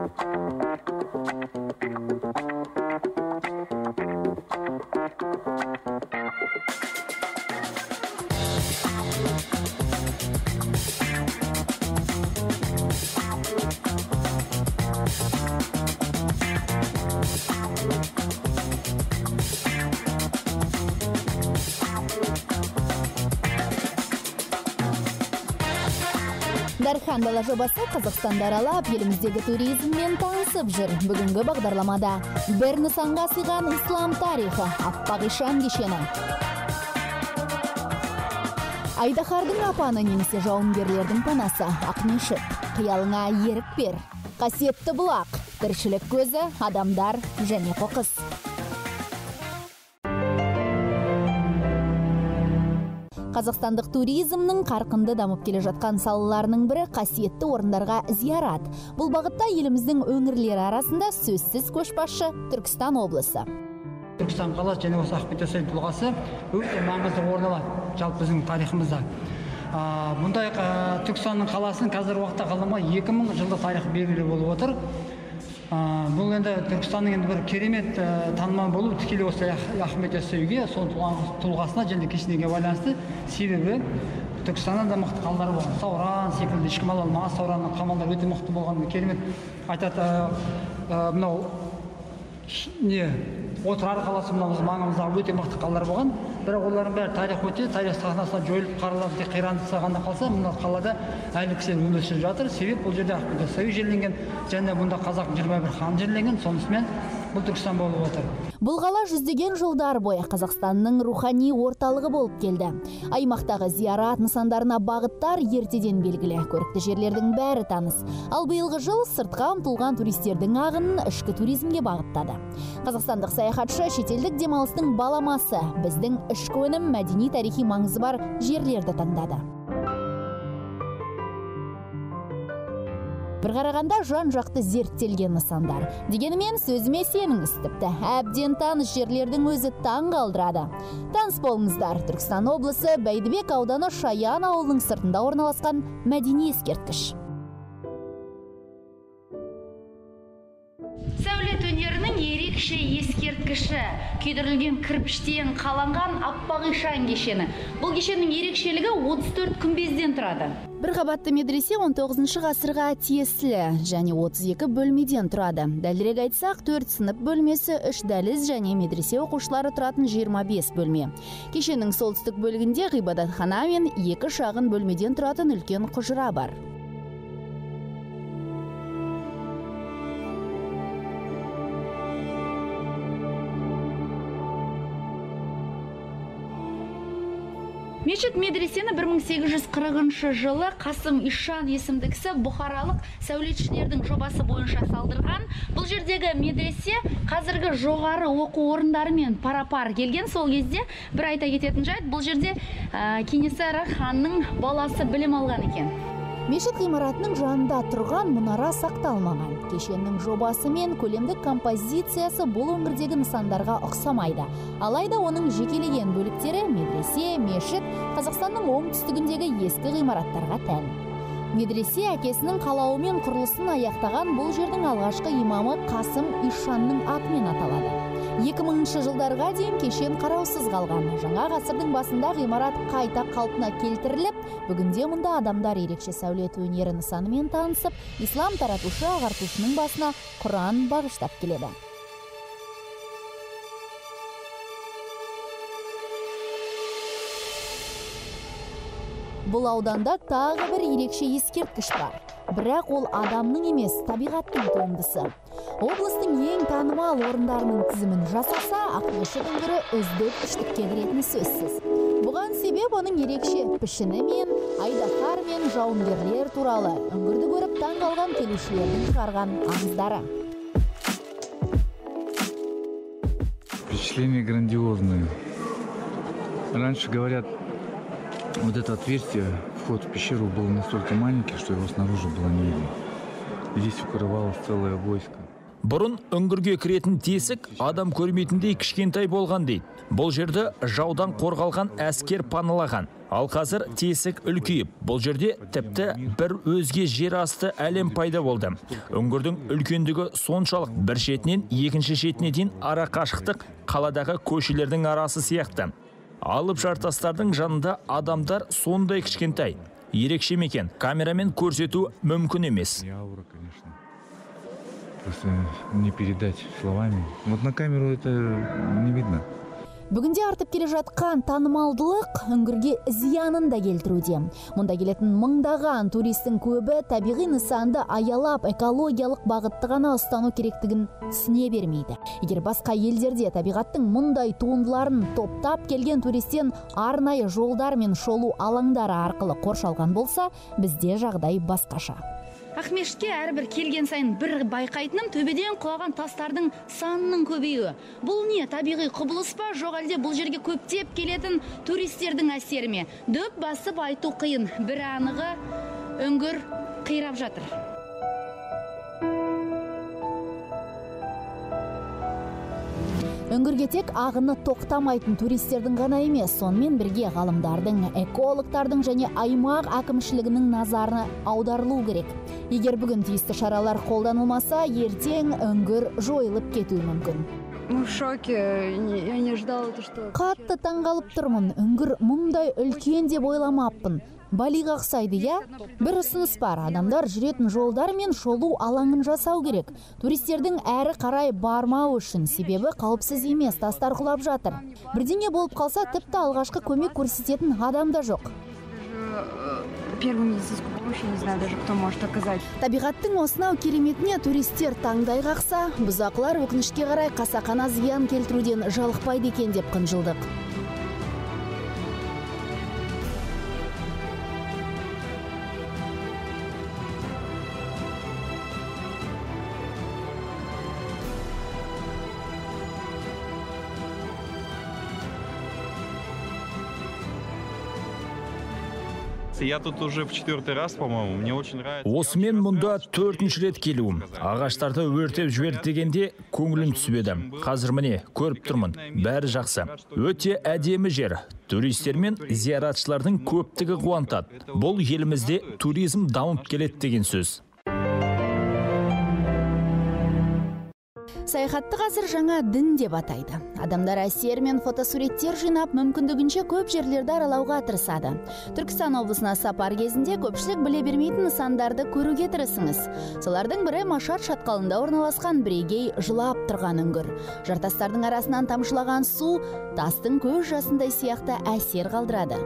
Дархан дала жобасы Қазақстанды аралап, еліміздегі туризммен танысып жүр. Бүгінгі бағдарламада бір нысанға сыйған ислам тарихы, аппақ ишан кешені. Айдаһардың апаны немесе жауынгерлердің панасы Ақмешіт. Қиялыңа ерік бер. Қасиетті бұлақ, тіршілік көзі, адамдар және қоқыс. Қазақстандық туризмнің қарқынды дамып келе жатқан салаларының бірі қасиетті орындарға зиярат. Бұл бағытта еліміздің өңірлері арасында сөзсіз көшбасшы Түркістан облысы. Түркістан қаласы және осы Ахмет Яссауи тұлғасы өте маңызды орын алады жалпы біздің тарихымызда. Мұндай Түркістанның қаласының қазіргі уақытта қалдырмай 2000 жылдық тарихы белгілі болып отыр. Бұл енді Түркістанның енді бір керемет танымал болу тікелей осы Ахмет Яссауиге, сол тұлғасына және кешенеге байланысты. Себебі Түркістаннан да мықты қалалар болған. Сауран секілді ешкім ала алмаған, Сауранның қамалдары өте мықты болған, керемет айтады. Мынау Отырар қаласы маңымыздағы өте мықты қалалар болған. Бірақ олардың бәрі тарих өте, тарих сахнасына жойылып қаралып, тек қиранды сағанда қалса, мына қалада әлі кісілер өмір сүріп жатыр. Себеп бұл жерде Ахмет Яссауи жерленген, және бұнда қазақтың 21 хан жерленген, сонысымен бұл Түркістан болып отыр. Бұл қала жүздеген жылдар бойы Қазақстанның рухани орталығы болып келді. Аймақтағы зиярат нысандарына бағыттар ертеден белгілі, көрікті жерлердің бәрі таныс. Ал биылғы жыл сыртқа ұмтылған туристердің ағынын ішкі туризмге бағыттады. Қазақстандық саяхатшы шетелдік демалыстың баламасы, біздің ішкі өнім мәдени тарихи маңызы бар жерлерді таңдады. Бір қарағанда жан-жақты зерттелген нысандар. Дегенімен сөзіме сеніңіз, тіпті әбден таныс жерлердің өзі таң қалдырады. Таныс болыңыздар, Түркістан облысы Бәйдібек ауданы Шаян ауылының сыртында орналасқан мәдени ескерткіш. Сәулет өнерінің ерекше ескерткіші, күйдірілген кірпіштен қаланған аппақ ишан кешені. Бұл кешеннің ерекшелігі 34 күмбезден тұрады. Бір қабатты медресе 19 ғасырға тиесілі және 32 бөлмеден тұрады. Дәлірек айтсақ, 4 сынып бөлмесі, 3 дәліз және медресе оқушылары тұратын 25 бөлме. Кешеннің солтүстік бөлігінде ғибадатхана мен 2 шағын бөлмеден тұратын үлкен құжыра бар. Мешіт медресені 1840 жылы Қасым Ишан есімді кісі бұхаралық сәулетшілердің жобасы бойынша салдырған. Бұл жердегі медресе қазіргі жоғары оқу орындарымен пара-пар келген. Сол кезде бір айта кететін жайт, бұл жерде Кенесары ханның баласы білім алған екен. Мешіт ғимаратының жанында тұрған мұнара сақталмаған. Кешеннің жобасы мен көлемдік композициясы бұл өңірдегі нысандарға ұқсамайды. Алайда оның жекелеген бөліктері медресе, мешіт Қазақстанның оңтүстігіндегі ескі ғимараттарға тән. Медресе әкесінің қалауымен құрылысын аяқтаған, бұл жердің алғашқы имамы Қасым Ишанның атымен аталады. 2000 жылдарға дейін кешен қараусыз қалған. Жаңа ғасырдың басында ғимарат қайта қалпына келтіріліп, бүгінде мұнда адамдар ерекше сәулет өнері нысанымен танысып, ислам таратушы ағартушының басына Құран бағыштап келеді. Бұл ауданда тағы бір ерекше ескерткіш бар. Бірақ ол адамның емес, табиғаттың туындысы. Облыстың ең танымал орындарының тізімін жасаса, Ақмешіт үңгірі үздік үштікке кіретіні сөзсіз. Бұған себеп оның ерекше пішіні мен, айдаһар мен жауынгерлер туралы үңгірді көріп таң қалған келушілердің шығарған аңыздары. Впечатления грандиозные. Раньше говорят, вот это отверстие, вход в пещеру был настолько маленький, что его снаружи было не видно. Здесь укрывалось целое войско. Бұрын үңгірге кіретін тесік адам көрмейтіндей кішкентай болған дейді. Бұл жерді жаудан қорғалған әскер паналаған. Ал қазір тесік үлкейіп, бұл жерде тіпті бір өзге жер асты әлем пайда болды. Үңгірдің үлкендігі соншалық бір шетінен екінші шетіне дейін ара қашықтық қаладағы көшелердің арасы сияқты. Алып жартастардың жанында адамдар сондай кішкентай. Ерекше мекен, камерамен көрсету мүмкін емес. Просто не передать словами. Вот на камеру это не видно. Бүгінде артып келе жатқан танымалдылық үңгірге зиянын да келтіруде. Мұнда келетін мыңдаған туристің көбі табиғи нысанды аялап экологиялық бағытты ғана ұстану керектігін түсіне бермейді. Егер басқа елдерде табиғаттың мұндай туындыларын топтап келген туристен арнайы жолдар мен шолу алаңдары арқылы қоршалған болса, бізде жағдай басқаша. Ақмешітке әрбір келген сайын бір байқайтыным төбеден құлаған тастардың санының көбеюі. Бұл не, табиғи құбылыс па, жоқ әлде бұл жерге көптеп келетін туристердің әсері ме? Дөп басып айту қиын, бір анығы үңгір қирап жатыр. Үңгірге тек ағыны тоқтамайтын туристердің ғана емес, сонымен бірге ғалымдардың, экологтардың және аймақ әкімшілігінің назарына аударылу керек. Егер бүгін тиісті шаралар қолданылмаса, ертең үңгір жойылып кетуі мүмкін. Мы в шоке, я не ждала, что... Қатты таңғалып тұрмын, үңгір мұндай үлкен деп ойламаппын. Балиға ұқсайды, я? Бір ұсыныс бар, адамдар жүретін жолдар мен шолу алаңын жасау керек. Туристердің әрі қарай бармау үшін, себебі қауіпсіз емес, тастар құлап жатыр. Бірдеңе болып қалса, тіпті алғашқы көмек көрсететін адам да жоқ. Первую медицинскую помощь, не знаю даже, кто может оказать. Табиғаттың осынау кереметіне туристер таңдай қақса, бұзақылар өкінішке қарай қасақана зиян келтіруден жалықпайды екен деп қынжылдық. Я тут уже в 4-й раз, по-моему, мне очень нравится. Осымен мұнда 4-ші рет келуім. Ағаштарды өртеп жіберді дегенде көңілім түсіп еді. Қазір міне көріп тұрмын, бәрі жақсы. Өте әдемі жер. Туристер мен зияратшылардың көптігі қуантады. Бұл елімізде туризм дамып келеді деген сөз. Саяхатты қазір жаңа дін деп атайды. Адамдар әсер мен фотосуреттер жинап, мүмкіндігінше көп жерлерді аралауға тырысады. Түркістан облысына сапар кезінде көпшілік біле бермейтін нысандарды көруге тырысыңыз. Солардың бірі Машат шатқалында орналасқан бірегей жылап тұрған үңгір. Жартастардың арасынан тамшылаған су тастың көз жасындай сияқты әсер қалдырады.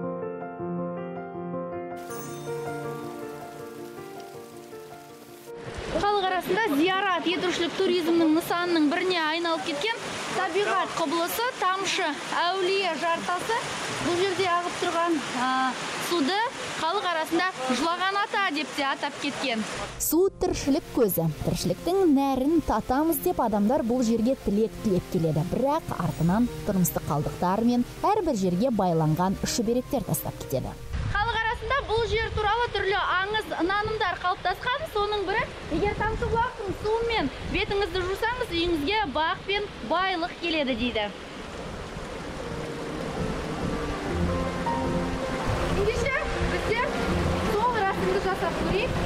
Халық арасында зиярат етушілік туризмнің нысанының біріне айналып кеткен табиғат құбылысы тамшы әулие жартасы. Бұл жерде ағып тұрған суды халық арасында жылаған ата деп те атап кеткен. Су тіршілік көзі. Тіршіліктің нәрін татамыз деп адамдар бұл жерге тілеп келеді. Бірақ артынан тұрмыстық қалдықтар мен әрбір жерге байланған шүберектер тастап кетеді. Бұл жер туралы түрлі аңыз нанымдар қалыптасқан. Соның бірі, егер тамшы бұлақтың суымен бетіңізді жусаңыз, үйіңізге бақ пен байлық келеді дейді. Ендеше бізде сол рәсімді жасап көрейік.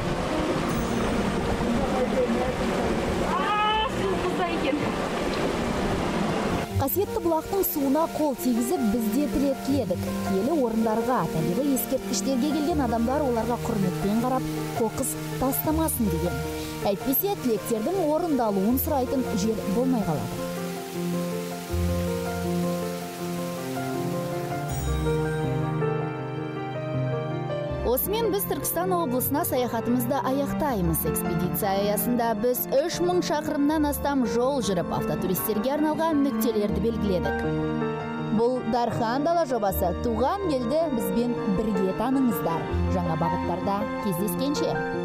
Су қызда екен. Қасиетті бұлақтың суына қол тигізіп бізде тіледік. Киелі орындарға, табиғи ескерткіштерге келген адамдар оларға құрметпен қарап, қоқыс тастамасын деген. Әйтпесе тілектердің орындалуын сұрайтын жер болмай қалады. Осымен біз Түркістан облысына саяхатымызды аяқтаймыз. Экспедиция аясында біз 3000 шақырымнан астам жол жүріп, автотуристерге арналған нүктелерді белгіледік. Бұл Дархан дала жобасы. Туған елді бізбен бірге таныңыздар. Жаңа бағыттарда кездескенше.